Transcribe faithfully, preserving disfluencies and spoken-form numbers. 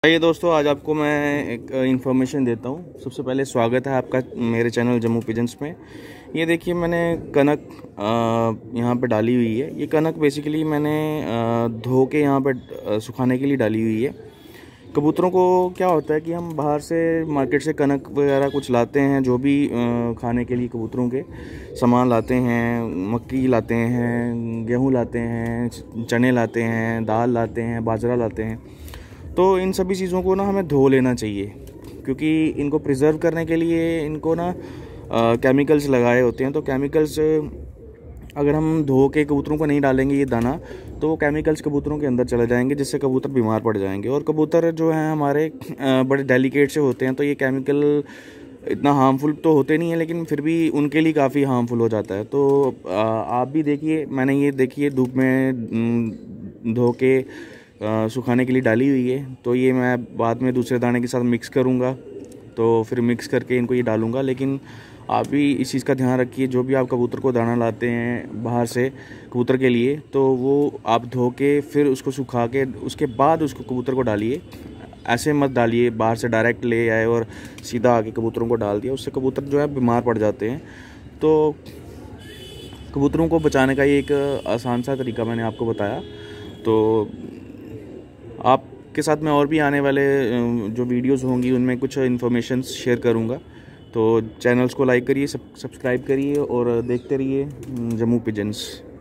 ये दोस्तों, आज आपको मैं एक इन्फॉर्मेशन देता हूँ। सबसे पहले स्वागत है आपका मेरे चैनल जम्मू पिजन्स में। ये देखिए, मैंने कनक यहाँ पे डाली हुई है। ये कनक बेसिकली मैंने धो के यहाँ पे सुखाने के लिए डाली हुई है। कबूतरों को क्या होता है कि हम बाहर से मार्केट से कनक वगैरह कुछ लाते हैं, जो भी खाने के लिए कबूतरों के सामान लाते हैं, मक्की लाते हैं, गेहूँ लाते हैं, चने लाते हैं, दाल लाते हैं, बाजरा लाते हैं। तो इन सभी चीज़ों को ना हमें धो लेना चाहिए, क्योंकि इनको प्रिजर्व करने के लिए इनको ना केमिकल्स लगाए होते हैं। तो केमिकल्स अगर हम धो के कबूतरों को नहीं डालेंगे ये दाना, तो वो केमिकल्स कबूतरों के अंदर चले जाएंगे, जिससे कबूतर बीमार पड़ जाएंगे। और कबूतर जो हैं हमारे बड़े डेलिकेट से होते हैं, तो ये केमिकल इतना हार्मफुल तो होते नहीं है, लेकिन फिर भी उनके लिए काफ़ी हार्मफुल हो जाता है। तो आप भी देखिए, मैंने ये देखिए धूप में धो के सुखाने के लिए डाली हुई है। तो ये मैं बाद में दूसरे दाने के साथ मिक्स करूँगा, तो फिर मिक्स करके इनको ये डालूँगा। लेकिन आप भी इस चीज़ का ध्यान रखिए, जो भी आप कबूतर को दाना लाते हैं बाहर से कबूतर के लिए, तो वो आप धो के फिर उसको सुखा के उसके बाद उसको कबूतर को डालिए। ऐसे मत डालिए बाहर से डायरेक्ट ले आए और सीधा आके कबूतरों को डाल दिया, उससे कबूतर जो है बीमार पड़ जाते हैं। तो कबूतरों को बचाने का ये एक आसान सा तरीका मैंने आपको बताया। तो आपके साथ मैं और भी आने वाले जो वीडियोस होंगी उनमें कुछ इन्फॉर्मेशन शेयर करूंगा। तो चैनल्स को लाइक करिए, सब्सक्राइब करिए और देखते रहिए जम्मू पिजन्स।